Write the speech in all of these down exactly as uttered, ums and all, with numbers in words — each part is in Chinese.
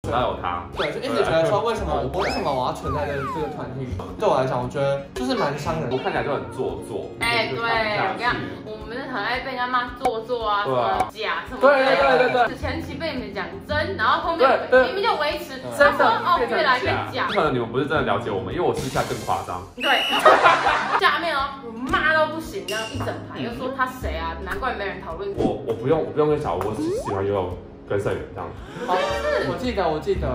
只要有他， 对，就一直觉得说为什么我为什么我要存在这个这个团体里？对我来讲，我觉得就是蛮伤人。 我看起来就很做作。 哎，对，我跟你讲，我们很爱被人家骂做作啊，什么假什么。 对对对对对。 前期被你们讲真，然后后面明明就维持， 真的哦越来越假。 可能你们不是真的了解我们，因为我私下更夸张。 对。下面哦，我骂到不行，这样一整排又说他谁啊，难怪没人讨论。 我我不用我不用跟小吴，我只喜欢游泳跟盛元这样。 好，我记得我记得。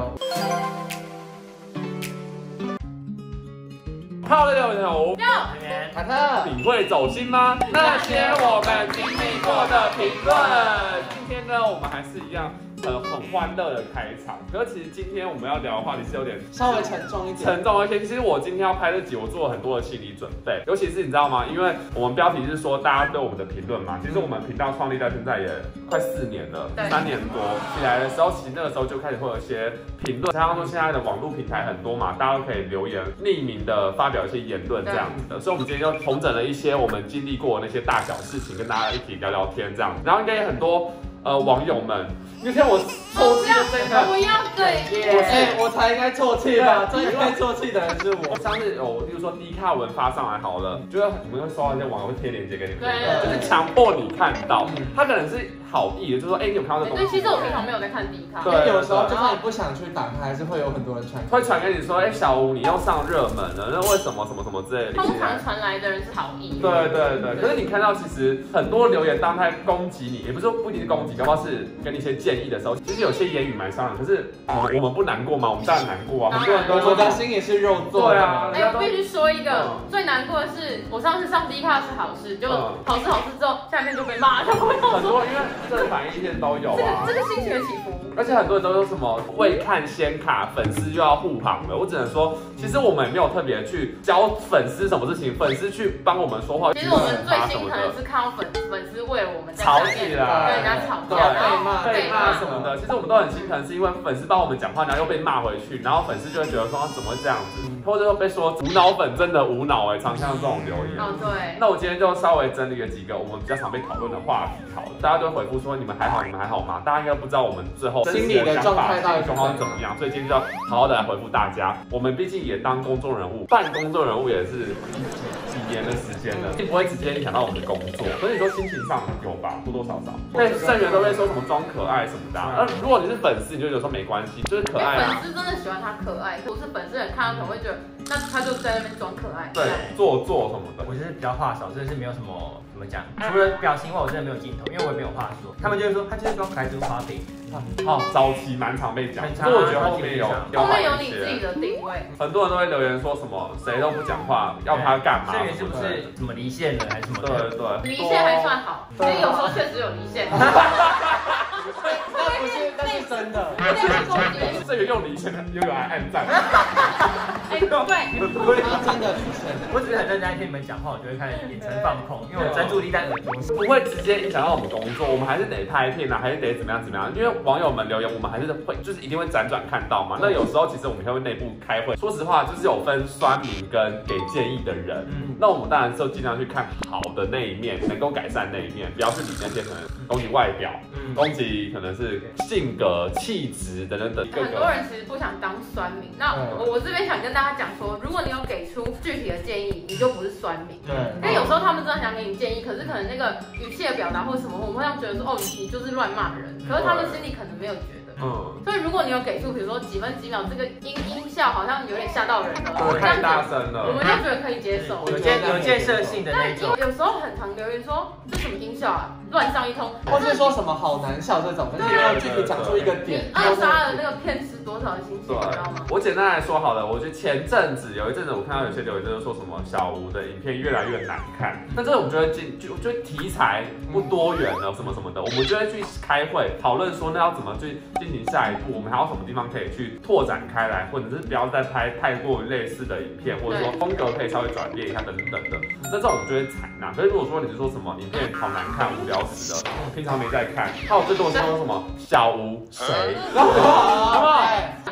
Hello， 大家好， 六卡特， 你会走心吗？那些我们经历过的评论。今天呢，我们还是一样。呃，很欢乐的开场，可是其实今天我们要聊的话题是有点稍微沉重一点， 沉重而且其实我今天要拍这集，我做了很多的心理准备，尤其是你知道吗？因为我们标题是说大家对我们的评论嘛，其实我们频道创立到现在也快四年了，三年多起来的时候，其实那个时候就开始会有一些评论，加上说现在的网络平台很多嘛，大家都可以留言匿名的发表一些言论这样子的，所以我们今天就统整了一些我们经历过的那些大小事情，跟大家一起聊聊天这样子，然后应该也很多。呃，网友们，你听我抽泣的声音， 不要对， 哎，我才应该啜泣吧？最应该啜泣的人是我。 上次有，例如说低卡文发上来好了，就是你们会收到一些网友会贴链接给你们，就是强迫你看到，他可能是好意的，就说哎，你有看到这东西？ 对，其实我平常没有在看低卡， 对，有时候就算你不想去打开，还是会有很多人传， 会传给你说，哎，小吴你又上热门了，那为什么什么什么之类的？ 通常传来的人是好意。 对对对，可是你看到其实很多留言当他攻击你，也不是说不一定是攻击。搞不好是给你一些建议的时候，其实有些言语蛮伤人。可是我们我们不难过吗？我们当然难过啊！很多人都说我的心也是肉做的。 对啊， 哎，我必须说一个最难过的是，我上次上 D 卡是好事，就好事好事之后，下面就被骂了。 很多因为正反意见都有啊。 这个心情的起伏。 而且很多人都说什么会看先卡，粉丝就要护航了。我只能说，其实我们也没有特别去教粉丝什么事情，粉丝去帮我们说话。 其实我们最心疼的是看到粉粉丝为了我们吵起来， 跟人家吵架， 被骂。 被骂什么的，其实我们都很心疼，是因为粉丝帮我们讲话，然后又被骂回去，然后粉丝就会觉得说怎么会这样子，或者说被说无脑粉真的无脑哎，常像这种留言。 哦，对。 那我今天就稍微整理了几个我们比较常被讨论的话题好了，大家都会回复说你们还好，你们还好吗？大家应该不知道我们最后心理的状态到底状况是怎么样，所以今天就要好好的来回复大家。我们毕竟也当公众人物，办公众人物也是几年的时间了，并不会直接影响到我们的工作。所以你说心情上有吧，多多少少。对，盛元都会说什么装可爱什么的。而如果你是粉丝，你就有时候没关系，就是可爱啊。 粉丝真的喜欢他可爱，不是粉丝人看到可能会觉得，那他就在那边装可爱。 对，做作什么的。 我就是比较话少，真的是没有什么怎么讲，除了表情外，我真的没有镜头，因为我也没有话说。他们就会说他就是装可爱，就是花瓶。 哦，早期蛮常被讲，所以我觉得后面有， 后面有你自己的定位。 很多人都会留言说什么谁都不讲话，要他干嘛？ 这个是不是什么离线了还是什么？ 对对对， 离线还算好，因为有时候确实有离线。 那不是，那是真的。 这个用离线的又有来暗赞。 哎，对， 他真的离线。 我只是很认真听你们讲话，我就会开始眼神放空，因为我专注力在耳朵。 不会直接影响到我们工作，我们还是得拍片啊，还是得怎么样怎么样？因为网友们留言，我们还是会就是一定会辗转看到嘛。那有时候其实我们会内部开会，说实话就是有分酸民跟给建议的人。嗯，那我们当然是尽量去看好的那一面，能够改善那一面，不要去理那些可能攻击外表、嗯、攻击可能是性格、气质等等等。 很多人其实不想当酸民，那我我这边想跟大家讲说，如果你有给出具体的建议，你就不是酸民。对，因为有时候他们真的想给你建议，可是可能那个语气的表达或什么，我们会让觉得说，哦，你就是乱骂人，可是他们心里可能没有觉得。嗯，所以如果你有给出，比如说几分几秒，这个音音效好像有点吓到人了， 对，太大声了， 我们就觉得可以接受， 有建有建设性的那种。 有时候很常留言说这什么音效啊，乱上一通， 或是说什么好难笑这种，但是要具体讲出一个点。 扼杀了那个片吃多少的心情，你知道吗？ 我简单来说好了，我觉得前阵子有一阵子，我看到有些留言就是说什么小吴的影片越来越难看，那这个我们就会进，就我觉得题材不多元了，什么什么的，我们就会去开会讨论说，那要怎么去进行下一步，我们还有什么地方可以去拓展开来，或者是不要再拍太过类似的影片，或者说风格可以稍微转变一下等等的，那这种我们就会采纳。可是如果说你是说什么影片好难看、无聊死的，平常没在看，还有最多是说什么小吴谁，好不好？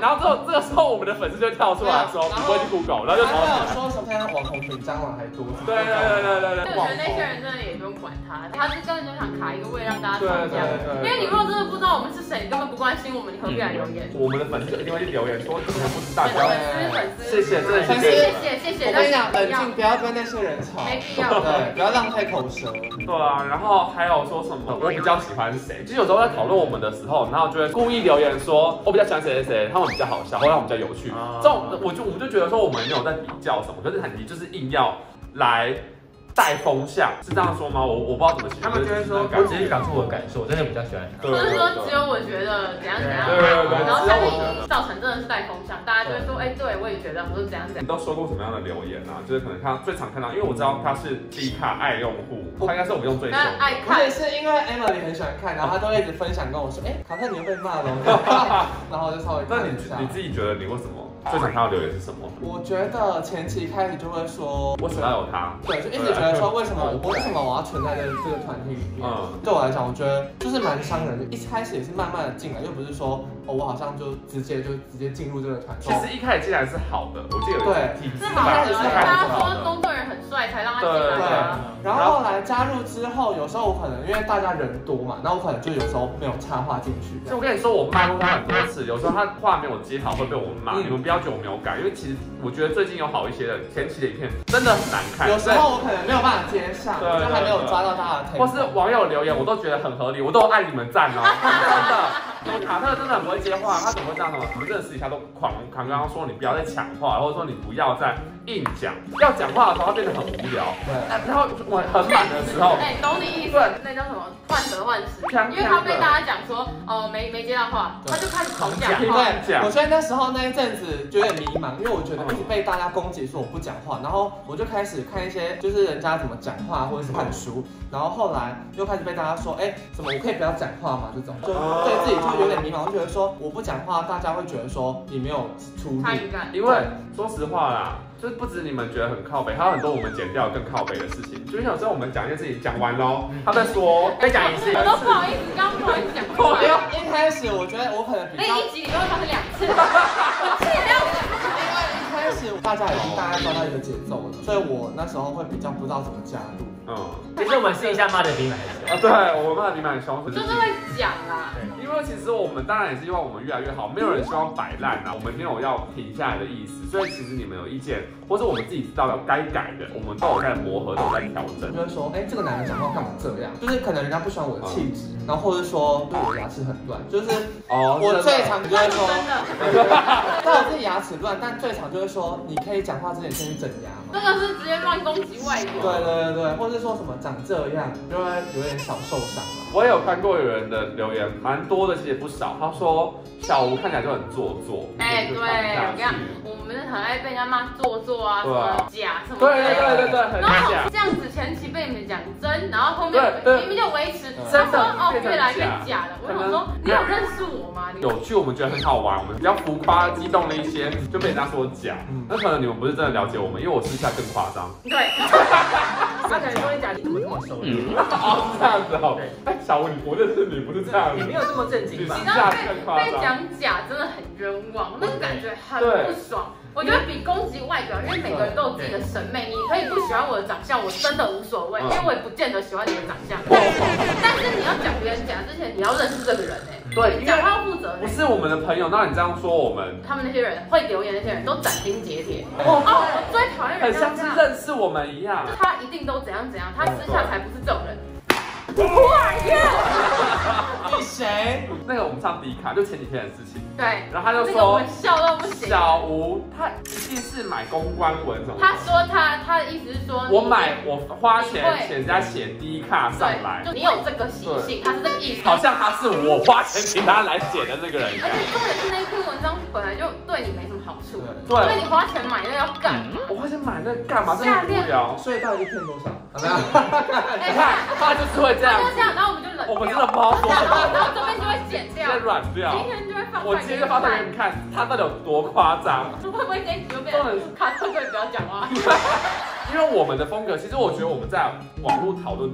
然后之后这个时候我们的粉丝就会跳出来说，你不会去 Google， 然后就吵起来。说什么现在网红比蟑螂还多？ 对对对对对对。 我觉得那些人真的也不用管他，他是根本就想卡一个位让大家吵架。因为你如果真的不知道我们是谁，你根本不关心我们，你何必来留言？ 我们的粉丝一定会去留言说，真的不知道。 粉丝粉丝， 谢谢，真的谢谢谢谢谢。 我跟你讲，冷静，不要跟那些人吵， 没必要， 对，不要浪费口舌。 对啊，然后还有说什么我比较喜欢谁，就有时候在讨论我们的时候，然后就会故意留言说我比较喜欢谁谁谁，他们比较好笑，或者他们比较有趣。这种我就我们就觉得说我们没有在比较什么，可是很就是硬要来带风向，是这样说吗？我我不知道怎么形容。 他们就会说，我只是讲出我的感受，我真的比较喜欢他。 或者说只有我觉得怎样怎样， 对对对， 然后下面造成真的是带风向，大家就会说，哎，对我也觉得，我说怎样怎样。 你都收过什么样的留言啊？就是可能他最常看到，因为我知道他是D卡爱用户，他应该是我们用最久。 爱看， 不是是因为 Emily 很喜欢看，然后他都一直分享跟我说，哎，卡特你又被骂了，然后我就稍微。 那你你自己觉得你为什么最常看到留言是什么？ 我觉得前期开始就会说， 为什么要有他？ 对，就一直觉得说为什么我为什么我要存在这这个团体里面？嗯，对我来讲，我觉得就是蛮伤人的。一开始也是慢慢的进来，又不是说哦，我好像就直接就直接进入这个团。 其实一开始进来是好的，我记得有对， 是好的，大家说工作人很帅才让他进来的。 然后后来加入之后，有时候我可能因为大家人多嘛，那我可能就有时候没有插话进去。 所以我跟你说，我骂过他很多次，有时候他话没有接好会被我们骂，你们不要觉得我没有改，因为其实我觉得最近有好一些的前期的影片真的很难看， 有时候我可能没有办法接上，就还没有抓到大家的 tempo。 或是网友留言，我都觉得很合理，我都爱你们赞哦，真的。我卡特真的很不会接话，他怎么会这样呢？我们真的私底下都狂狂刚刚说你不要再抢话，或者说你不要再硬讲，要讲话的时候他变得很无聊。对，然后我很满的时候， 哎，懂你意思，那叫什么患得患失，因为他被大家讲说哦没没接到话，他就开始狂讲话。 对，我觉得那时候那一阵子就有点迷茫，因为我觉得一直被大家攻击说我不讲话，然后我就开始看一些就是人家怎么讲话，或者是看书，然后后来又开始被大家说，哎，怎么我可以不要讲话吗？这种就对自己就有点迷茫，我就觉得说我不讲话，大家会觉得说你没有出力， 因为说实话啦。就是不止你们觉得很靠北，还有很多我们剪掉更靠北的事情。就是有时候我们讲一件事情讲完喽，他在说再讲一次，我都不好意思，刚刚不好意思讲错了。 一开始我觉得我可能比较， 那一集你都会发生两次，我气得要死。 一开始大家已经大概抓到一个节奏了，所以我那时候会比较不知道怎么加入。 嗯，其实我们私底下骂的比蛮凶啊，对，我们骂的比蛮凶， 就是会讲啦。 因为其实我们当然也是希望我们越来越好，没有人希望摆烂啊，我们没有要停下来的意思。所以其实你们有意见，或者我们自己知道要该改的，我们都有在磨合，都有在调整。 就会说，哎，这个男的讲话干嘛这样？就是可能人家不喜欢我的气质，然后或者说对我牙齿很乱，就是哦，我最常就会说，但我自己牙齿乱，但最常就会说，你可以讲话之前先去整牙吗？ 这个是直接乱攻击外表。 对对对对，或者是说什么长这样，就会有点小受伤了。 我也有看过有人的留言，蛮多的，其实也不少。他说小吴看起来就很做作。哎，对， 我跟你讲，我们很爱被人家骂做作啊，什么假什么。 对对对对对，很假。 这样子前期被你们讲真，然后后面明明就维持，他说哦越来越假了。我想说，你有认识我吗？ 有趣，我们觉得很好玩，我们比较浮夸、激动了一些，就被人家说假。那可能你们不是真的了解我们，因为我私下更夸张。 对。 他可能说你假，你怎么这么熟练？ 哦，是这样子哦。哎，小吴，我认识你不是这样子， 你没有这么正经吧？ 你知道被被讲假真的很冤枉，那个感觉很不爽。我觉得比攻击外表，因为每个人都有自己的审美，你可以不喜欢我的长相，我真的无所谓，因为我也不见得喜欢你的长相。但是你要讲别人假之前，你要认识这个人哎。对，讲话要负责。 不是我们的朋友，那你这样说我们， 他们那些人会留言那些人都斩钉截铁。哦，我最讨厌人家很像是认识我们一样。 他一定都怎样怎样，他私下才不是这种人。Who are you？ 你谁？ 那个我们上迪卡就前几天的事情。 对， 然后他就说， 我笑到不行。 小吴他一定是买公关文什么？ 他说他他的意思是说， 我买我花钱请人家写迪卡上来， 就你有这个习性，他是这个意思。 好像他是我花钱请他来写的那个人一样。 而且重点是那篇文章本来就对你没什么好处， 对， 所以你花钱买那个要干嘛？ 我花钱买那个干嘛？真的无聊。 所以到底一片多少？没有， 你看他就是会这样。 就这样，然后我们就冷掉。 我们真的不知道说什么， 然后这边就会剪掉， 直接软掉。 今天就会放。 我今天就发给你看，他到底有多夸张。 会不会这一集就变成卡特可以不要讲话？ 因为我们的风格，其实我觉得我们在网络讨论度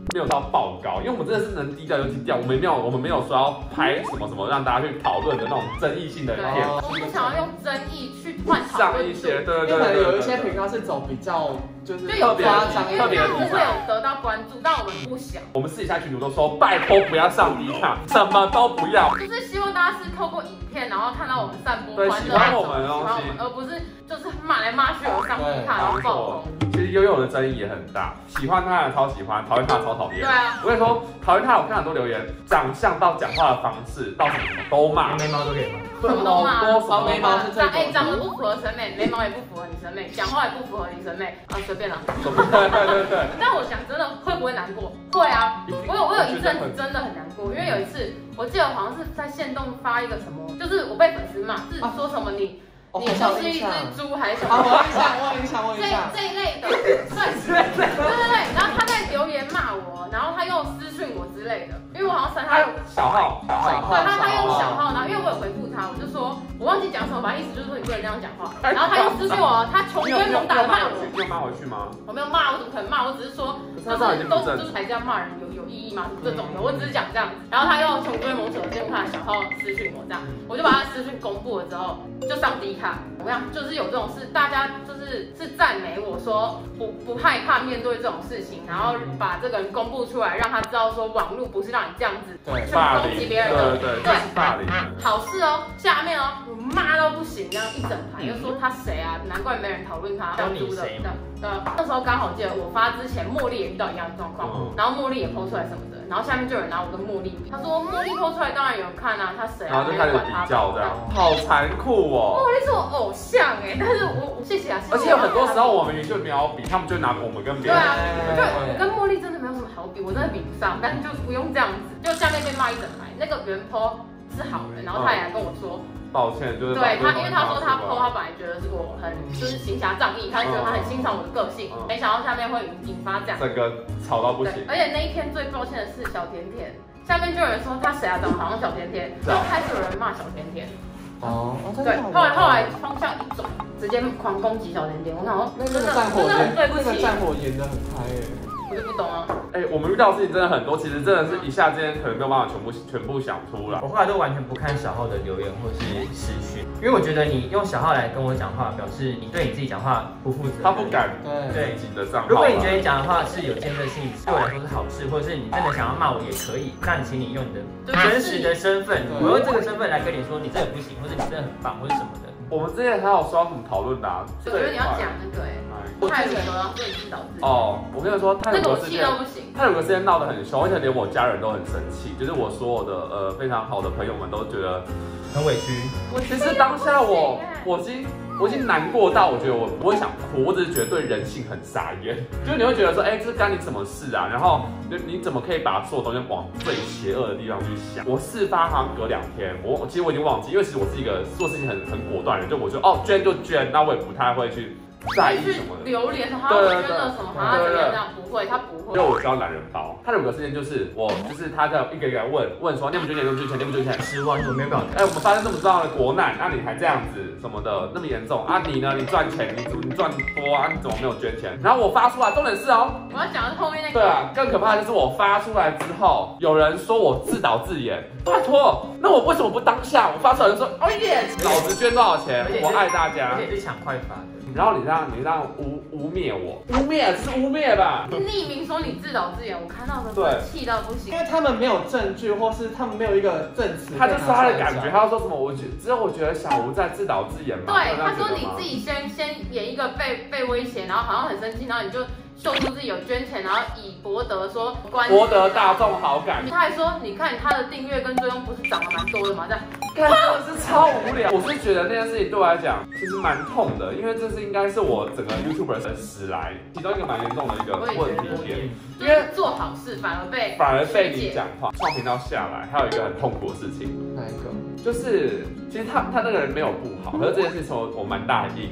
没有到爆高，因为我们真的是能低调就低调，我们没有我们没有说要拍什么什么让大家去讨论的那种争议性的影片。 我不想要用争议去换讨上论一些，对对对， 因为可能有一些频道是走比较就是特别夸张， 特别会有得到关注，但我们不想。 我们私底下群主都说，拜托不要上迪卡，什么都不要。 就是希望大家是透过影片，然后看到我们散播欢乐， 喜欢我们的东西， 而不是就是骂来骂去，而上迪卡然后爆红。 其实悠悠的争议也很大，喜欢他的超喜欢，讨厌他的超讨厌。 对啊， 我跟你说，讨厌他，我看很多留言，长相到讲话的方式，到什么都骂， 眉毛都可以骂， 什么都骂， 什么眉毛是最哎，长得不符合审美，眉毛也不符合你审美，讲话也不符合你审美，啊，随便啦。 对对对对。 但我想真的会不会难过？会啊，我有我有一阵子真的很难过，因为有一次我记得好像是在限动发一个什么，就是我被粉丝骂，是说什么你。你就是一只猪还是什么？ 我印象，我印象，我印象。 这这一类的，对对对对。然后他在留言骂我，然后他用私讯我之类的，因为我好像删他小号，小号， 对，他他用小号，然后因为我有回复他，我就说我忘记讲什么，反正意思就是说你不能这样讲话。然后他又私讯我，他穷追猛打的骂我。 你有骂回去吗？ 我没有骂，我怎么可能骂？我只是说，就是都就是还这样骂人有有意义吗？这种的，我只是讲这样。然后他又穷追猛打的用他的小号私讯我这样，我就把他私讯公布了之后，就上迪卡。我跟你讲，就是有这种事，大家就是是赞美我说不不害怕面对这种事情，然后把这个人公布出来，让他知道说网络不是让你这样子去攻击别人的， 对对对，是霸凌。 好事哦，下面哦，我骂到不行，这样一整排又说他谁啊，难怪没人讨论他当猪的。对，那时候刚好记得我发之前，茉莉也遇到一样的状况，然后茉莉也 po 出来什么的，然后下面就有人拿我跟茉莉比，他说茉莉 po 出来当然有人看啊，他谁啊？ 然后就开始比较这样，好残酷哦。 茉莉是我偶像哎，但是我我谢谢啊。 而且有很多时候我们明明就没有比，他们就拿我们跟别人。 对啊，就我跟茉莉真的没有什么好比，我真的比不上，但是就不用这样子，就下面被骂一整排。那个原 po 是好人，然后他也来跟我说。 抱歉，就是对他，因为他说他 po 他本来觉得是我很就是行侠仗义，他觉得他很欣赏我的个性，没想到下面会引发这样， 整个吵到不行。 而且那一天最抱歉的是小甜甜，下面就有人说他谁啊，长得好像小甜甜，就开始有人骂小甜甜。哦，对，后来后来方向一转，直接狂攻击小甜甜，我想说那那个战火演，那个战火演得很开哎。 我就不懂啊。 哎、欸，我们遇到的事情真的很多，其实真的是一下之间可能没有办法全部全部想出来。 我后来都完全不看小号的留言或是私讯，因为我觉得你用小号来跟我讲话，表示你对你自己讲话不负责。 他不敢对自己的账号。 如果你觉得你讲的话是有建设性，对我来说是好事，或者是你真的想要骂我也可以，那你请你用你的真实的身份，我用这个身份来跟你说你这个不行，或者你真的很棒，或者什么的。 我们之前还有说要怎么讨论的啊？ 我觉得你要讲那个哎、欸，泰鲁格要对你自导自演。哦， 我跟你说，泰鲁格事件， 那个我气到不行。 泰鲁格事件闹得很凶，而且连我家人都很生气，就是我所有的呃非常好的朋友们都觉得很委屈。 我其实当下我我已经我已经难过到我觉得我不会想哭，我只是觉得对人性很傻眼，就是你会觉得说，哎、欸，这干你什么事啊？然后你你怎么可以把所有东西往最邪恶的地方去想？我事发好像隔两天，我其实我已经忘记，因为其实我是一个做事情很很果断的人，就我就哦捐就捐，那我也不太会去在意什么的。 榴莲，好像捐了什么，好像怎么样这样，不会，他不会。 因为我知道懒人包，他有个事情就是我就是他在一个一个问问说，你有没有捐钱？你有没有捐钱？你有没有捐钱？ 失望，我没有表哎，我们发生这么重要的国难，那、啊、你还这样子什么的，那么严重啊？你呢？你赚钱，你你赚多啊？你怎么没有捐钱？然后我发出来，重点是哦， 我要讲的是后面那个。 对啊，更可怕的就是我发出来之后，有人说我自导自演，拜托，那我为什么不当下我发出来就说，哦耶，老子捐多少钱？我爱大家， 而且是抢快发的。 然后你这样，你这样污污蔑我，污蔑是污蔑吧？ 匿名说你自导自演，我看到的时候气到不行， 因为他们没有证据，或是他们没有一个证词。 他就是他的感觉，他要说什么？我觉只有我觉得小吴在自导自演嘛。 对，他说你自己先先演一个被被威胁，然后好像很生气，然后你就秀出自己有捐钱，然后以博得说关博得大众好感。 他还说，你看他的订阅跟追踪不是涨了蛮多的吗？这样。 看真的是超无聊，我是觉得那件事情对我来讲其实蛮痛的，因为这是应该是我整个 YouTuber 的史来其中一个蛮严重的一个问题点， 因为做好事反而被反而被你讲话。创频道下来，还有一个很痛苦的事情， 哪一个？ 就是其实他他那个人没有不好，可是这件事情我蛮大的阴影。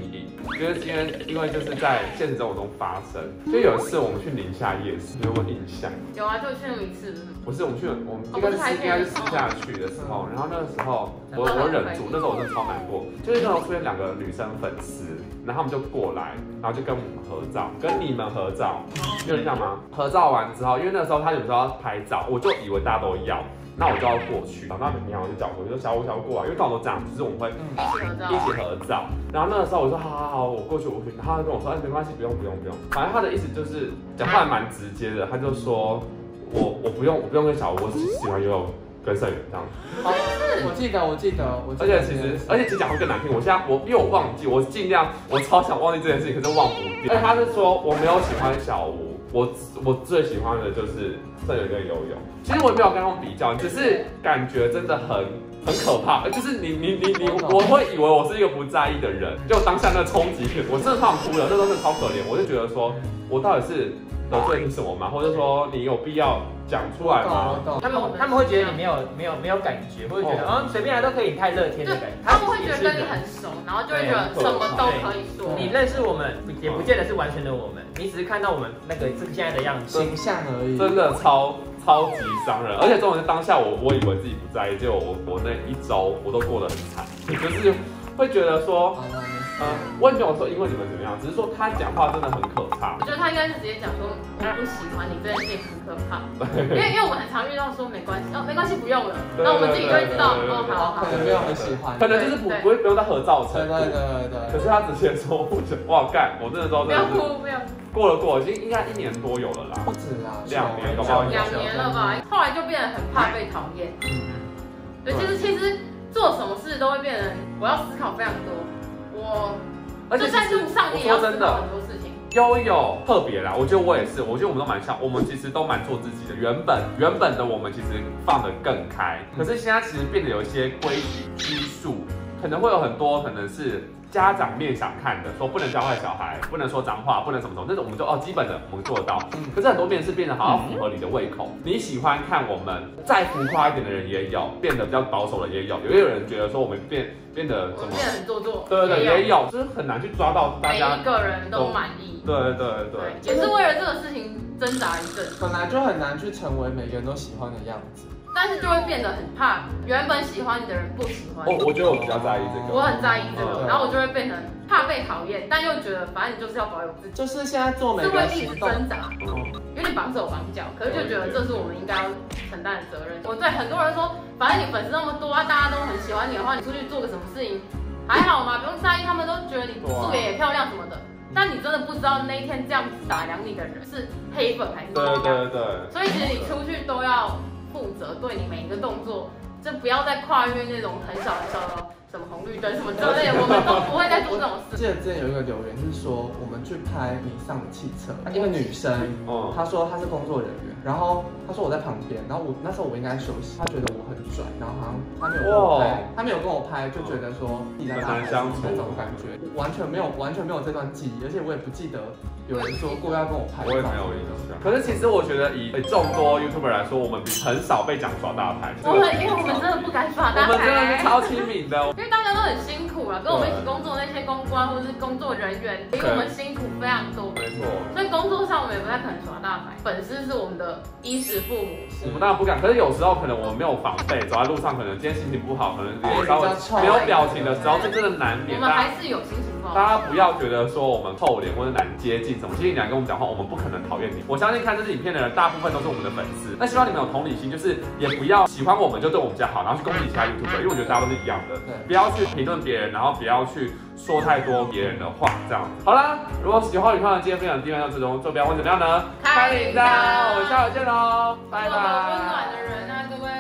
因为因为因为就是在现实生活中发生，就有一次我们去宁夏夜市，有没有印象？ 有啊，就去那么一次。不是，我们去我们应该是应该是私下去的时候，然后那个时候我我忍住，那时候我真的超难过，就是那时候出现两个女生粉丝，然后他们就过来，然后就跟我们合照，跟你们合照，有印象吗？合照完之后，因为那个时候他有时候要拍照，我就以为大家都要。那我就要过去，然后那然后我就叫过去，就小五小五过来，因为通常都这样，就是我们会一起合照。然后那个时候我说好好好，我过去我过去，然后他就跟我说哎没关系，不用不用不用。反正他的意思就是讲话还蛮直接的，他就说我我不用我不用跟小吴，我只喜欢游泳跟盛元这样。 哦，我记得我记得我记得。 而且其实而且其实讲会更难听，我现在我因为我忘记，我尽量我超想忘记这件事情，可是忘不掉。而且他是说我没有喜欢小吴，我我最喜欢的就是盛元跟游泳。其实我也没有跟他们比较，只是感觉真的很很可怕。就是你你你你，我会以为我是一个不在意的人，就当下那冲击，我真的超想哭了，那时候真的超可怜。我就觉得说，我到底是得罪你什么吗？或者说你有必要讲出来吗？ 他们他们会觉得你没有没有没有感觉，或者觉得啊随便来都可以，你太乐天的感觉。 他们会觉得跟你很熟，然后就会觉得什么都可以说。 你认识我们，也不见得是完全的我们，你只是看到我们那个这个现在的样子形象而已。 真的超。超级伤人，而且重点是当下我我以为自己不在意，结果我我那一周我都过得很惨，就是会觉得说，呃，我也没有说因为你们怎么样，只是说他讲话真的很可怕。 我觉得他应该是直接讲说我不喜欢你这件事情很可怕，因为因为我们很常遇到说没关系哦没关系不用了，那我们自己就会知道哦好好， 可能没有很喜欢， 可能就是不不会不用再合照成。 对对对对。 可是他直接说我哇干，我真的说不要哭不要。 过了过了，已经应该一年多有了啦， 不止啦， 两年搞不好两年了吧？后来就变得很怕被讨厌。对，其实其实做什么事都会变得我要思考非常多，我就在路上你也要思考很多事情。 悠悠特别啦，我觉得我也是，我觉得我们都蛮像，我们其实都蛮做自己的。原本原本的我们其实放得更开，可是现在其实变得有一些规矩拘束，可能会有很多可能是。家长面想看的，说不能教坏小孩，不能说脏话，不能什么什么，这种我们就哦基本的我们做得到。可是很多面是变得好像符合你的胃口，你喜欢看我们再浮夸一点的人也有，变得比较保守的也有，也有人觉得说我们变变得怎么变得很做作， 对对对，也有，就是很难去抓到大家每一个人都满意。 对对对， 也是为了这个事情挣扎一阵， 本来就很难去成为每个人都喜欢的样子。 但是就会变得很怕，原本喜欢你的人不喜欢你。 哦，我觉得我比较在意这个， 我很在意这个，然后我就会变成怕被讨厌，但又觉得反正你就是要保有自己。 就是现在做每个行动， 是会一直挣扎，有点绑手绑脚，可是就觉得这是我们应该要承担的责任。我对很多人说，反正你粉丝那么多啊，大家都很喜欢你的话，你出去做个什么事情还好嘛，不用在意，他们都觉得你素颜也漂亮什么的。但你真的不知道那一天这样子打量你的人是黑粉还是怎么样。 对对对。 所以其实你出去都要负责，对你每一个动作，就不要再跨越那种很小很小的什么红绿灯什么之类的，我们都不会再做这种事。 记得之前有一个留言是说，我们去拍尼桑的汽车，一个女生，她说她是工作人员，然后她说我在旁边，然后我那时候我应该休息，她觉得我很拽，然后好像她没有跟我拍，她没有跟我拍，就觉得说你在大相处那种感觉，完全没有完全没有这段记忆，而且我也不记得有人说过要跟我拍， 我也没有印象。可是其实我觉得以众多 YouTuber 来说，我们很少被讲耍大牌。 我们因为我们真的不敢耍大牌， 我们真的是超亲民的， 因为大家都很辛苦了，跟我们一起工作的那些公关或者是工作人员，比我们辛苦非常多。 没错。 所以工作上我们也不太可能耍大牌。粉丝是我们的衣食父母。 我们当然不敢，可是有时候可能我们没有防备，走在路上可能今天心情不好，可能脸稍微没有表情的时候，这真的难免。 我们还是有心情不好。 大家不要觉得说我们臭脸或者难接近什么，其实你来跟我们讲话，我们不可能讨厌你。我相信看这支影片的人，大部分都是我们的粉丝。那希望你们有同理心，就是也不要喜欢我们就对我们比较好，然后去攻击其他 YouTuber， 因为我觉得大家都是一样的。不要去评论别人，然后不要去说太多别人的话，这样子。好啦，如果喜欢宇康的今天分享的地方要追踪，就不要问怎么样呢？ 开铃铛， 我们下回见喽，拜拜。 温暖的人啊，各位。